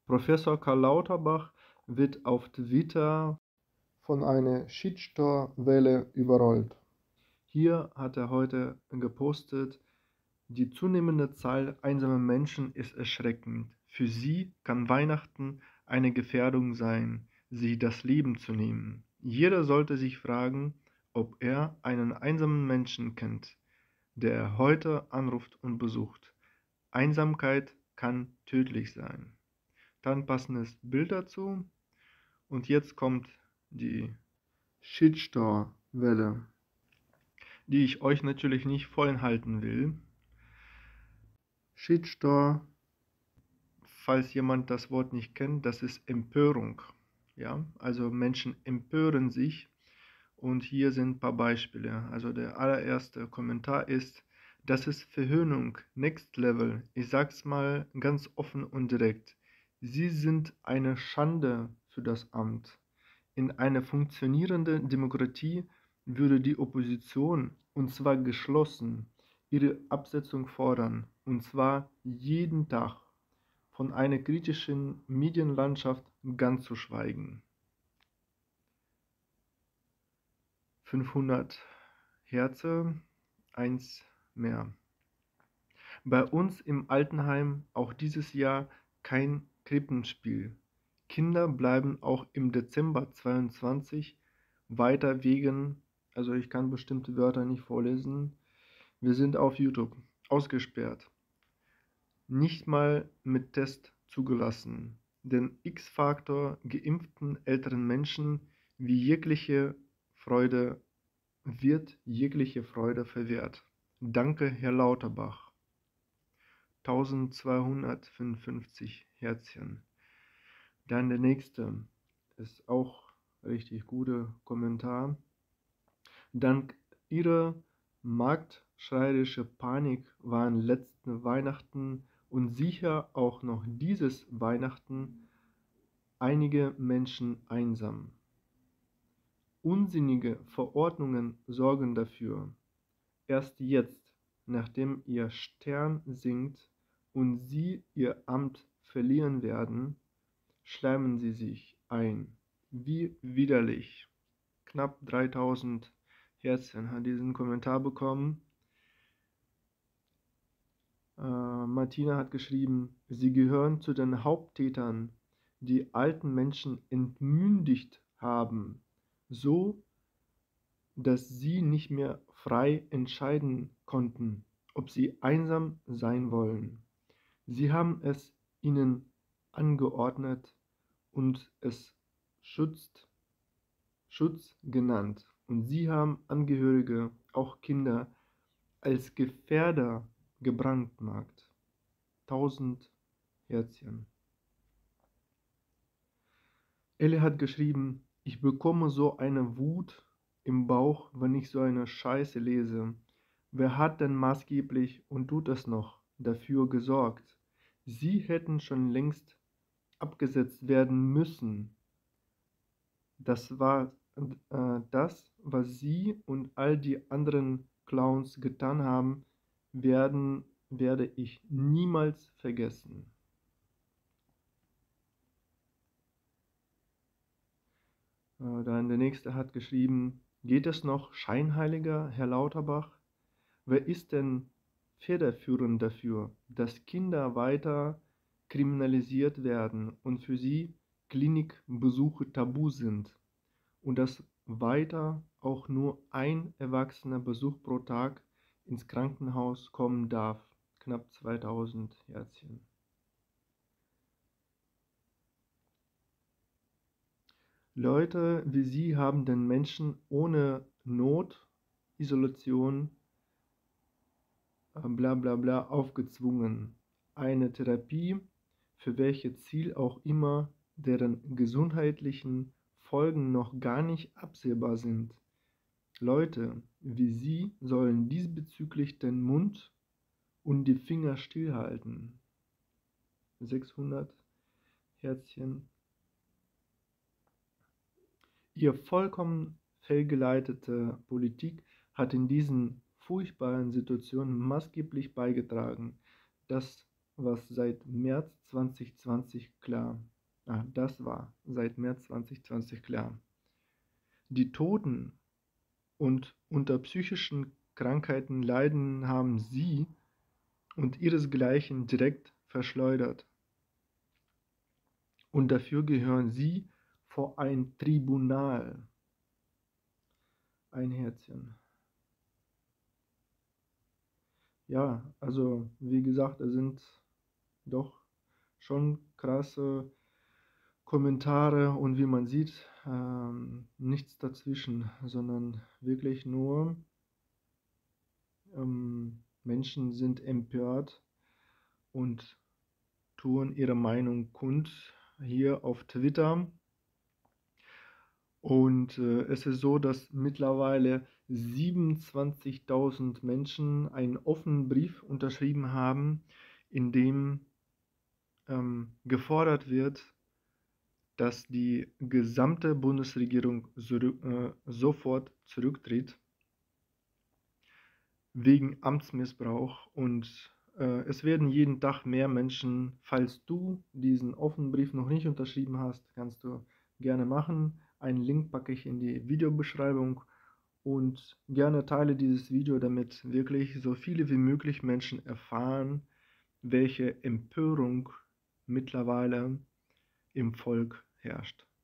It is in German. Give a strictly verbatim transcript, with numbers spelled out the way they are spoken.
Professor Karl Lauterbach wird auf Twitter von einer Shitstorm-Welle überrollt. Hier hat er heute gepostet: Die zunehmende Zahl einsamer Menschen ist erschreckend. Für sie kann Weihnachten eine Gefährdung sein, sich das Leben zu nehmen. Jeder sollte sich fragen, ob er einen einsamen Menschen kennt, der er heute anruft und besucht. Einsamkeit kann tödlich sein. Dann passendes Bild dazu. Und jetzt kommt die Shitstorm-Welle, die ich euch natürlich nicht vorenthalten will. Shitstorm, falls jemand das Wort nicht kennt, das ist Empörung. Ja, also Menschen empören sich. Und hier sind ein paar Beispiele. Also der allererste Kommentar ist: Das ist Verhöhnung, Next Level. Ich sag's mal ganz offen und direkt. Sie sind eine Schande für das Amt. In einer funktionierenden Demokratie würde die Opposition, und zwar geschlossen, ihre Absetzung fordern, und zwar jeden Tag, von einer kritischen Medienlandschaft ganz zu schweigen. fünfhundert Hertz, eins mehr. Bei uns im Altenheim auch dieses Jahr kein Krippenspiel. Kinder bleiben auch im Dezember zweiundzwanzig weiter wegen, also ich kann bestimmte Wörter nicht vorlesen, wir sind auf YouTube, ausgesperrt. Nicht mal mit Test zugelassen. Den X-Faktor geimpften älteren Menschen wie jegliche Freude wird jegliche Freude verwehrt. Danke, Herr Lauterbach. eintausendzweihundertfünfundfünfzig Herzchen. Dann der nächste ist auch richtig guter Kommentar. Dank ihrer marktschreierische Panik waren letzten Weihnachten und sicher auch noch dieses Weihnachten einige Menschen einsam. Unsinnige Verordnungen sorgen dafür. Erst jetzt, nachdem ihr Stern sinkt und sie ihr Amt verlieren werden, schleimen sie sich ein. Wie widerlich. Knapp dreitausend Herzchen hat diesen Kommentar bekommen. Äh, Martina hat geschrieben, sie gehören zu den Haupttätern, die alten Menschen entmündigt haben, so dass sie nicht mehr frei entscheiden konnten, ob sie einsam sein wollen. Sie haben es ihnen angeordnet und es schützt, Schutz genannt. Und sie haben Angehörige, auch Kinder, als Gefährder gebrandmarkt. Tausend Herzchen. Elle hat geschrieben, ich bekomme so eine Wut im Bauch, wenn ich so eine Scheiße lese. Wer hat denn maßgeblich und tut es noch dafür gesorgt? Sie hätten schon längst abgesetzt werden müssen. Das war äh, das, was Sie und all die anderen Clowns getan haben, werden, werde ich niemals vergessen. Äh, dann der nächste hat geschrieben, geht es noch scheinheiliger, Herr Lauterbach? Wer ist denn federführend dafür, dass Kinder weiter kriminalisiert werden und für sie Klinikbesuche tabu sind und dass weiter auch nur ein erwachsener Besuch pro Tag ins Krankenhaus kommen darf? Knapp zweitausend Herzchen. Leute wie Sie haben den Menschen ohne Not, Isolation, bla bla bla aufgezwungen. Eine Therapie, für welche Ziel auch immer, deren gesundheitlichen Folgen noch gar nicht absehbar sind. Leute wie Sie sollen diesbezüglich den Mund und die Finger stillhalten. sechshundert Herzchen. Ihr vollkommen fehlgeleitete Politik hat in diesen furchtbaren Situationen maßgeblich beigetragen, dass was seit März zweitausendzwanzig klar. Ah, das war seit März zweitausendzwanzig klar. Die Toten und unter psychischen Krankheiten leiden haben sie und ihresgleichen direkt verschleudert. Und dafür gehören sie vor ein Tribunal. Ein Herzchen. Ja, also wie gesagt, da sind doch schon krasse Kommentare und wie man sieht, ähm, nichts dazwischen, sondern wirklich nur ähm, Menschen sind empört und tun ihre Meinung kund hier auf Twitter. Und äh, es ist so, dass mittlerweile siebenundzwanzigtausend Menschen einen offenen Brief unterschrieben haben, in dem ähm, gefordert wird, dass die gesamte Bundesregierung zurück, äh, sofort zurücktritt wegen Amtsmissbrauch. Und äh, es werden jeden Tag mehr Menschen. Falls du diesen offenen Brief noch nicht unterschrieben hast, kannst du gerne machen. Einen Link packe ich in die Videobeschreibung und gerne teile dieses Video, damit wirklich so viele wie möglich Menschen erfahren, welche Empörung mittlerweile im Volk herrscht.